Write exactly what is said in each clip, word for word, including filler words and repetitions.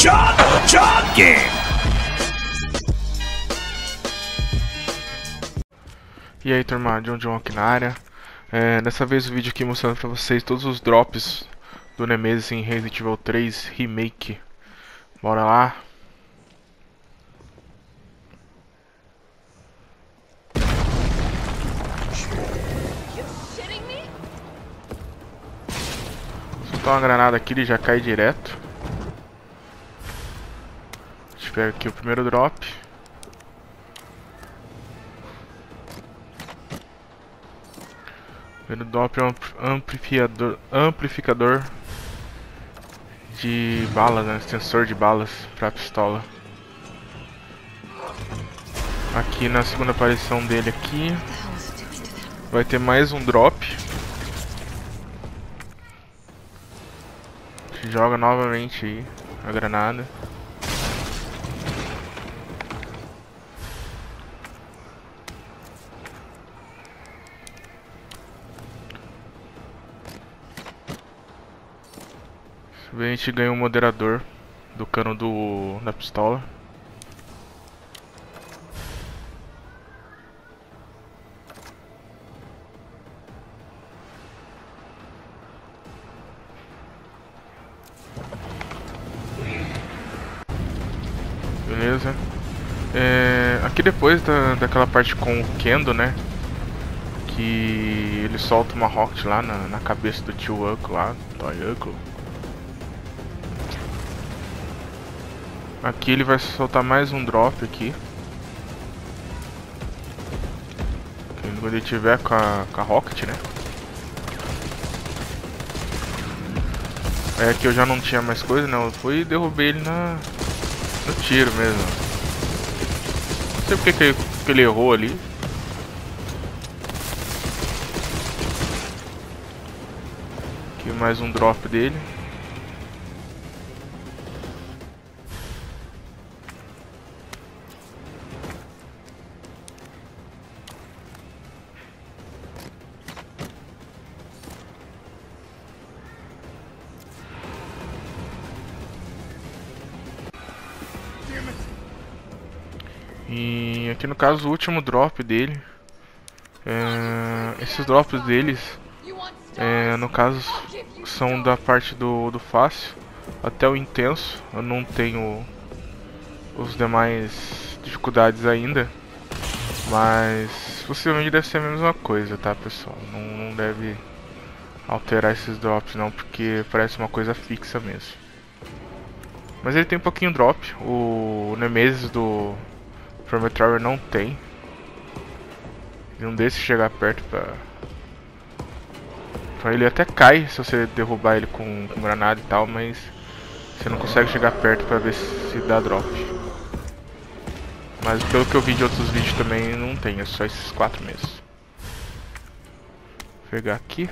John, John Game. E aí, turma, John John aqui na área. É, dessa vez o vídeo aqui mostrando pra vocês todos os drops do Nemesis em Resident Evil três Remake. Bora lá. Soltar uma granada aqui, ele já cai direto. A gente pega aqui o primeiro drop. Primeiro drop é um amplificador, amplificador de balas, né? Sensor de balas pra pistola. Aqui na segunda aparição dele aqui vai ter mais um drop. A gente joga novamente aí a granada. A gente ganha um moderador do cano do, da pistola. Beleza. É, aqui depois da, daquela parte com o Kendo, né? Que ele solta uma rocket lá na, na cabeça do tio Uncle lá, Toy Uncle. Aqui ele vai soltar mais um drop aqui. Quando ele tiver com a, com a rocket, né? É que eu já não tinha mais coisa, né? Eu fui e derrubei ele na, no tiro mesmo. Não sei porque que ele, que ele errou ali. Aqui mais um drop dele. E aqui no caso o último drop dele, é, esses drops deles, é, no caso são da parte do, do fácil até o intenso. Eu não tenho os demais dificuldades ainda, mas possivelmente deve ser a mesma coisa, tá, pessoal? Não, não deve alterar esses drops não, porque parece uma coisa fixa mesmo. Mas ele tem um pouquinho drop. O Nemesis do From Traveler não tem. Ele não deixa chegar perto pra... Então ele até cai se você derrubar ele com, com granada e tal, mas você não consegue chegar perto pra ver se dá drop. Mas pelo que eu vi de outros vídeos também não tem, é só esses quatro mesmo. Vou pegar aqui.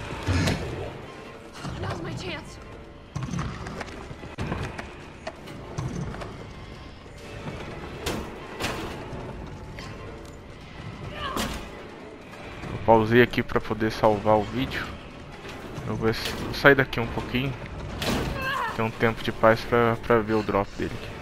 Pausei aqui para poder salvar o vídeo. Eu vou, vou sair daqui um pouquinho. Ter um tempo de paz pra, pra ver o drop dele aqui.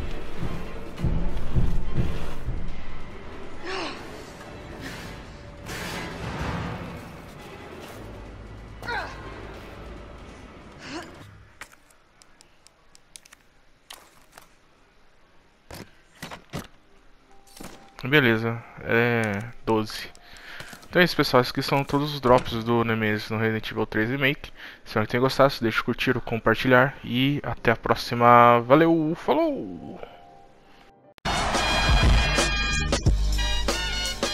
Beleza, é doze. Então é isso, pessoal, esses aqui são todos os drops do Nemesis no Resident Evil três Remake. Espero que tenham gostado, se deixe curtir ou compartilhar. E até a próxima, valeu, falou!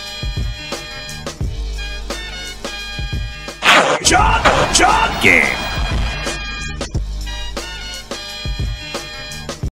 John, John Game.